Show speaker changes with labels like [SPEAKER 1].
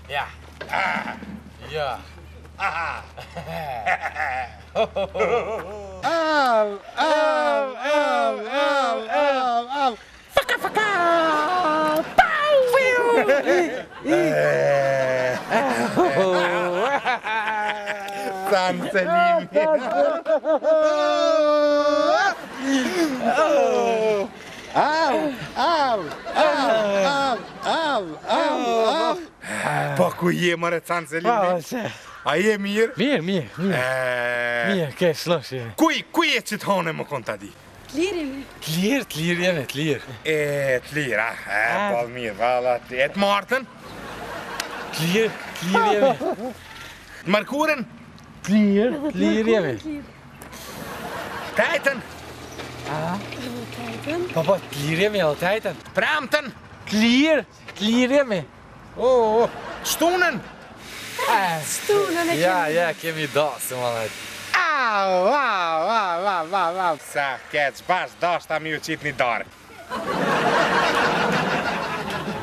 [SPEAKER 1] Ja. Ja.
[SPEAKER 2] Au, au, au, au, au, au. Faca, faca. Sanselim. Au, au, au, au, au, au. Pa ku je, mare, Sanselim? A je mirë?
[SPEAKER 1] Mirë. Mirë, ke shlosh.
[SPEAKER 2] Kuj e që të hone më konta di?
[SPEAKER 1] T'lirë jemi, t'lirë.
[SPEAKER 2] T'lira, bal mirë, vala. E të martën?
[SPEAKER 1] T'lirë jemi.
[SPEAKER 2] Mërkurën?
[SPEAKER 1] T'lirë jemi.
[SPEAKER 2] Tajtën?
[SPEAKER 1] Papa, t'lirë jemi, edhe t'ajten.
[SPEAKER 2] Pramtën?
[SPEAKER 1] T'lirë jemi.
[SPEAKER 2] Shtunën?
[SPEAKER 1] Ja, kemi dasë, më dhejtë.
[SPEAKER 2] Au. Sa keq, bash dashta mi u qit një darë.